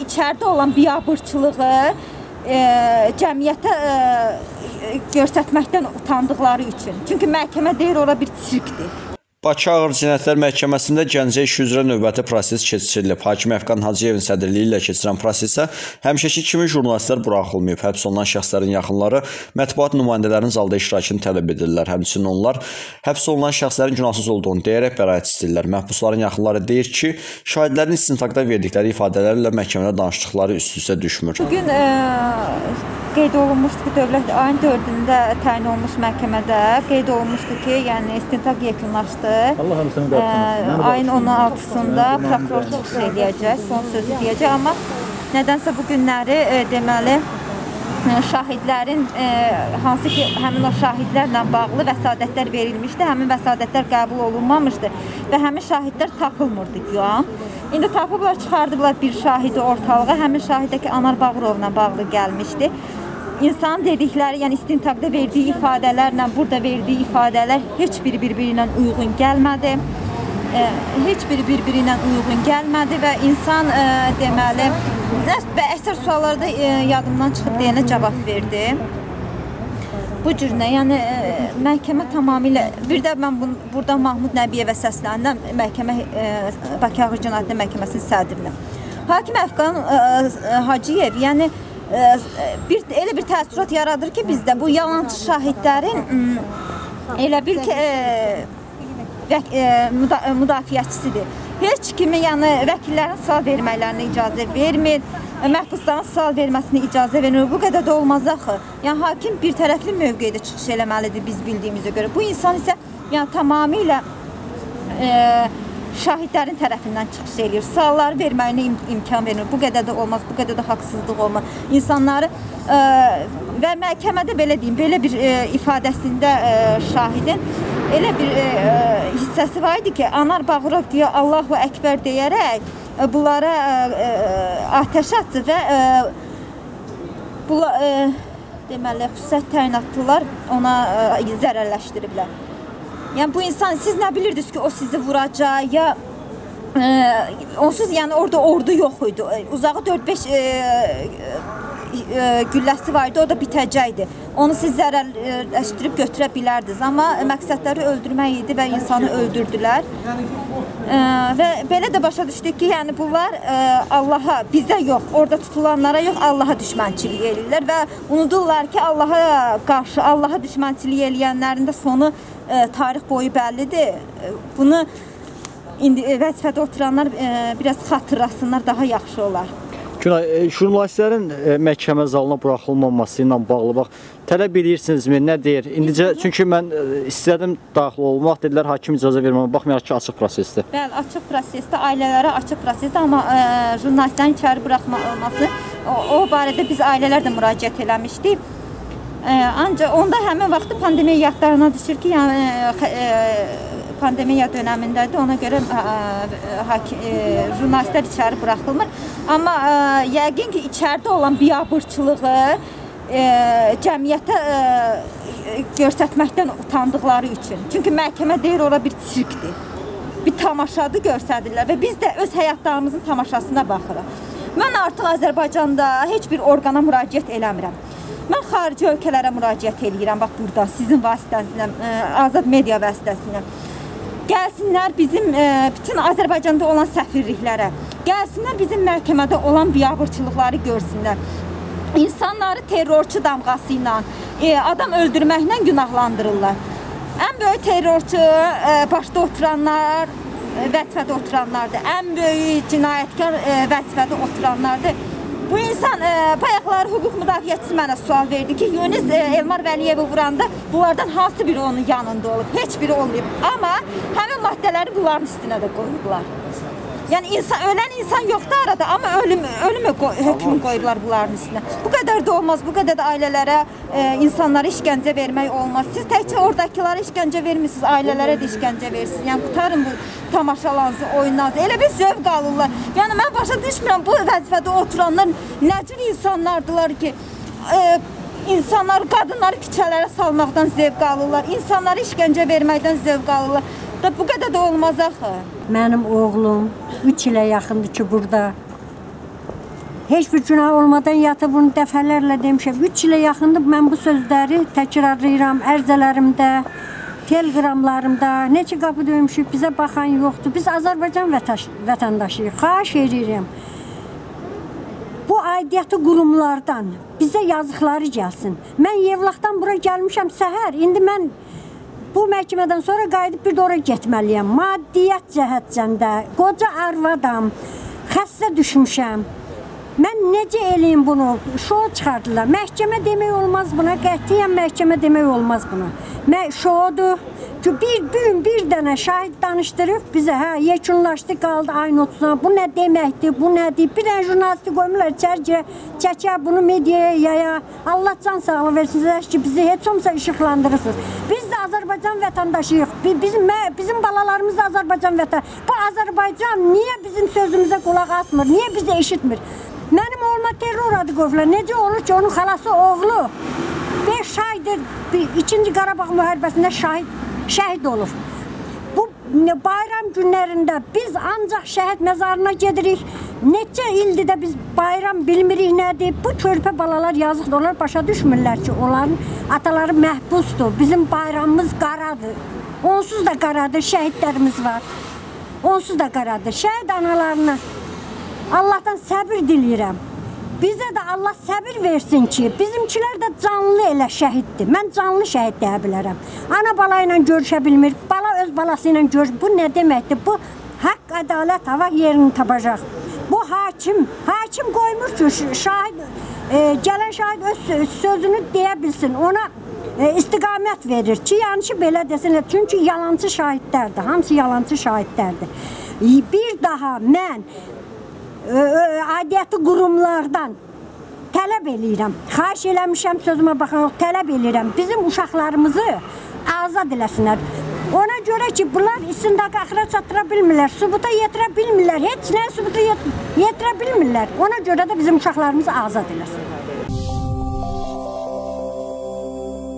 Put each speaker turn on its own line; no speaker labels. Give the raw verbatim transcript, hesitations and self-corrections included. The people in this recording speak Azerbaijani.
içəridə olan biabırçılığı e, cəmiyyətə e, göstərməkdən utandıqları üçün. Çünki məhkəmə deyir, ora bir sirkdir.
Bakı Ağır Cinayətlər Məhkəməsində Gəncə işi üzrə növbəti proses keçirilib. Hakim Əfqan Hacıyevin sədrliyi ilə keçirilən prosesə həmişəki kimi jurnalistlər buraxılmayıb. Həbs olunan şəxslərin yaxınları mətbuat nümayəndələrinin zalda iştirakını tələb edirlər. Həmçinin onlar həbs olunan şəxslərin günahsız olduğunu deyərək bəraət istəyirlər. Məhbusların yaxınları deyir ki, şahidlərin istintaqda verdikləri ifadələrlə məhkəmədə danışdıqları üst-üstə düşmür.
Bugün e, qeyd olunmuşdu ki, dövlət ayın dördündə təyin olunmuş məhkəmədə qeyd olunmuşdu ki, yəni istintaq yekunlaşdı.
Allah hamısını qəbul
ayın on altısında prokuror çıxış eləyəcək, son sözü deyəcək, amma nədənsə bu günləri e, deməli şahidlərin e, hansı ki həmin o şahidlərlə bağlı vəsadətlər verilmişdi, həmin vəsadətlər qəbul olunmamışdı və həmin şahidlər tapılmırdı güya. İndi tapıblar, çıxardıblar bir şahidi ortalığa, həmin şahidəki Anar Bağırovla bağlı gəlmişdi. İnsanın dedikləri, yəni istintaqda verdiyi ifadələrlə burada verdiyi ifadələr heç biri bir-biri ilə uyğun gəlmədi. E, heç biri bir-biri ilə uyğun gəlmədi və insan e, deməli, və əksər suallarda e, yadımdan çıxıb deyənə cavab verdi. Bu cürünə, yəni e, məhkəmə tamamilə, bir də mən bunu, burada Mahmud Nəbiyevə səsləndim, məhkəmə, e, Bakı Ağır Cinayətlər Məhkəməsinin sədrinə. Hakim Əfqan e, Hacıyev, yəni bir elə bir təəssürat yaradır ki, bizdə bu yalançı şahidlərin elə bil ki e, və, e, müda müdafiəçisidir. Heç kimi, yəni vəkillərin sual verməklərinə icazə vermir, məhbusların sual verməsinə icazə vermir. Bu qədər də olmaz axı. Yəni hakim bir tərəfli mövqedə çıxış eləməlidir biz bildiyimizə görə. Bu insan isə yəni tamamilə e, şahidlərin tərəfindən çıxış eləyir. Sualları verməyinə im imkan vermir. Bu qədər də olmaz, bu qədər də haqsızlıq olmaz. İnsanları e, və məhkəmədə belə deyim, belə bir e, ifadəsində e, şahidin elə bir e, hissəsi var idi ki, Anar Bağırov deyə Allahu Əkbər deyərək e, bunlara e, atəş atdı və e, bula, e, deməli, xüsusiyyət təyinatlılar ona e, zərərləşdiriblər. Yəni bu insan, siz nə bilirdiniz ki, o sizi vuracaq, ya e, onsuz yəni orada ordu yox idi. Uzağı dörd beş e, e, gülləsi var idi, o da bitəcəkdi. Onu siz zərərləşdirib götürə bilərdiniz, amma məqsədləri öldürmək idi və insanı öldürdülər. E, və belə də başa düşdük ki, yəni bunlar e, Allaha, bizə yox, orada tutulanlara yox, Allaha düşmənçilik edirlər və unudurlar ki, Allaha qarşı, Allaha düşmənçilik eləyənlərin də sonu E, tarix boyu bəllidir. E, bunu indi vəzifədə oturanlar e, biraz xatırlasınlar, daha yaxşı olar.
Günay, e, jurnalistlərin e, məhkəmə zalına buraxılmaması ilə bağlı bax, tələb edirsinizmi, nə deyir? İndicə, çünki mən e, istədim daxil olmaq, dedilər hakim icazə verməmə, baxmayaraq ki, açıq prosesdir.
Bəli, açıq prosesdə, ailələrə açıq prosesdə, amma e, jurnalistlərin içəri buraxılması, o, o barədə biz ailələr də müraciət eləmişdik. Ancaq onda həmin vaxtı pandemiya yadlarına düşür ki, yəni pandemiya dönəmindədir, ona görə jurnalistlər içəri buraxılmır. Amma yəqin ki, içəridə olan biabırçılığı cəmiyyətə göstərməkdən utandıqları üçün. Çünki məhkəmə deyir, ora bir sirkdir, bir tamaşadır göstərirlər və biz də öz həyatlarımızın tamaşasına baxırıq. Mən artıq Azərbaycanda heç bir orqana müraciət eləmirəm. Mən xarici ölkələrə müraciət edirəm, bax burada, sizin vasitəsilə, Azad Media vasitəsilə. Gəlsinlər bizim bütün Azərbaycanda olan səfirliklərə, gəlsinlər bizim məhkəmədə olan biabırçılıqları görsünlər. İnsanları terrorçu damğası ilə, adam öldürməklə günahlandırırlar. Ən böyük terrorçu başda oturanlar, vəzifədə oturanlardır. Ən böyük cinayətkar vəzifədə oturanlardır. Bu insan e, bayaqları hüquq müdafiəçisi mənə sual verdi ki, Yunus e, Elmar Vəliyevi vuranda bunlardan hansı biri onun yanında olub? Heç biri olmayıb. Amma həmin maddələri bunların üstünə də qoyublar. Yəni insan, ölən insan yoxdur arada, amma ölüm, ölümə hökmü qoyublar bunların üstünə. Bu qədər də olmaz, bu qədər də ailələrə, e, insanlara işgəncə vermək olmaz. Siz təkcə oradakilara işgəncə vermirsiniz, ailələrə də işgəncə verirsiniz. Yəni qutarın bu tamaşalarınızı, oyunlarınızı, elə bir zövq alırlar. Yəni mən başa düşmürəm, bu vəzifədə oturanlar nə cür insanlardılar ki, e, insanlar, qadınları küçələrə salmaqdan zövq alırlar, insanlara işgəncə verməkdən zövq alırlar. Da bu qədər də olmaz axı.
Mənim oğlum üç ilə yaxındır ki, burada. heç bir günah olmadan yatıb bunu dəfələrlə demişəm. üç ilə yaxındır mən bu sözləri təkrarlayıram ərzələrimdə, telegramlarımda. Neçə qapı döymüşük, bizə baxan yoxdur. Biz Azərbaycan vətəndaşıyıq. Xahiş edirəm. Bu aidiyyatı qurumlardan bizə yazıqları gəlsin. Mən Yevlaxdan bura gəlmişəm səhər. İndi mən bu məhkəmədən sonra qayıdıb bir də ora getməliyəm. Maddiyyat cəhətcəndə, qoca arvadam, xəstə düşmüşəm. Mən necə eləyim bunu? Şou çıxardılar. Məhkəmə demək olmaz buna, qətiyyən məhkəmə demək olmaz buna. Şoudur. Bir gün bir dənə şahid danışdırıb bizə, hə, yekunlaşdı, qaldı ayın otuzuna. Bu nə deməkdir, bu nədir? Bir dənə jurnalisti qoymurlar içərcə, çəkər bunu mediaya yaya. Allah can sağlığı versin ki, bizi heç olmasa işıqlandırırsınız. Biz də Azərbaycan vətəndaşıyıq. Bizim, bizim balalarımız da Azərbaycan vətəndaşı. Bu Azərbaycan niyə bizim sözümüzə qulaq asmır, niyə bizi eşitmir? Mənim oğluma terror adı qoyurlar. Necə olur ki, onun xalası oğlu beş aydır ikinci Qarabağ müharibəsində şahid şəhid olub. Bu bayram günlərində biz ancaq şəhid məzarına gedirik. Neçə ildir də biz bayram bilmirik nədir. Bu körpə balalar yazıqdır. Onlar başa düşmürlər ki, onların ataları məhbusdur. Bizim bayramımız qaradır. Onsuz da qaradır, şəhidlərimiz var. Onsuz da qaradır. Şəhid analarına Allahdan səbir diləyirəm. Bizə də Allah səbir versin ki, bizimkilər də canlı elə şəhiddir. Mən canlı şəhid deyə bilərəm. Ana bala ilə görüşə bilmir, bala öz balası ilə görüş. Bu nə deməkdir? Bu haqq, ədalət hava yerini tapacaq. Bu hakim, hakim qoymur ki, şahid, e, gələn şahid öz sözünü deyə bilsin. Ona e, istiqamət verir ki, yəni ki, belə desinlər. Çünki yalancı şahidlərdir, hamısı yalancı şahidlərdir. Bir daha mən aidiyyatı qurumlardan tələb eləyirəm. Xahiş eləmişəm, sözümə baxın, tələb eləyirəm. Bizim uşaqlarımızı azad eləsinlər. Ona görə ki, bunlar istintaqı axıra çatdıra bilmirlər, sübuta yetirə bilmirlər, heç nəyə sübuta yetirə bilmirlər. Ona görə də bizim uşaqlarımızı azad eləsinlər.